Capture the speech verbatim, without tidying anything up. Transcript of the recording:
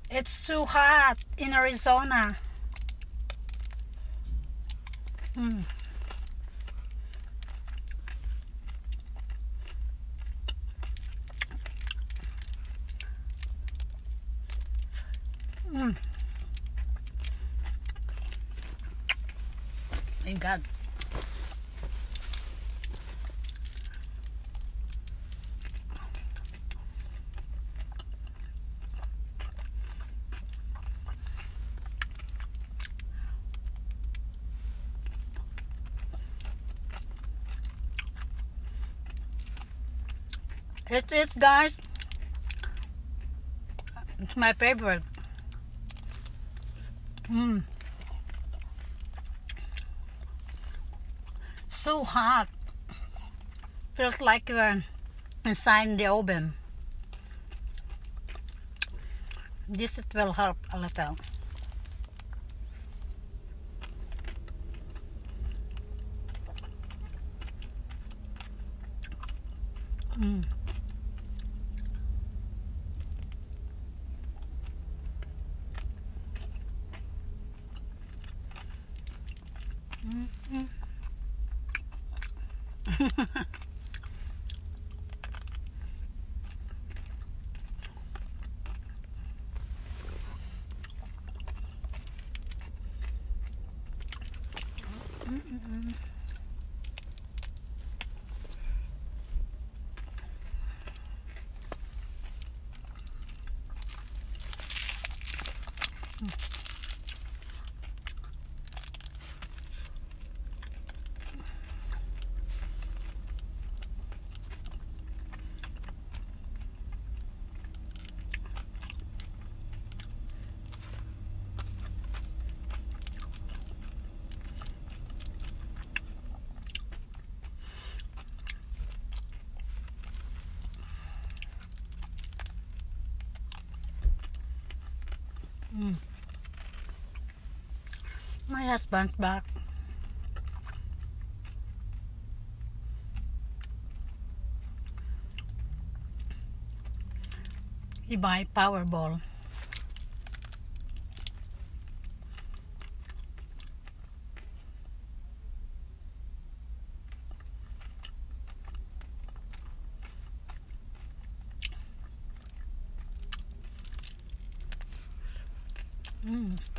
It's too hot in Arizona. Mm. Mm. My God. It is, guys. It's my favorite. Mm. So hot. Feels like you're inside the oven. This it will help a little. Mm. Mm-hmm. Mm-mm. Mm. My husband's back. He buy Powerball. Mm.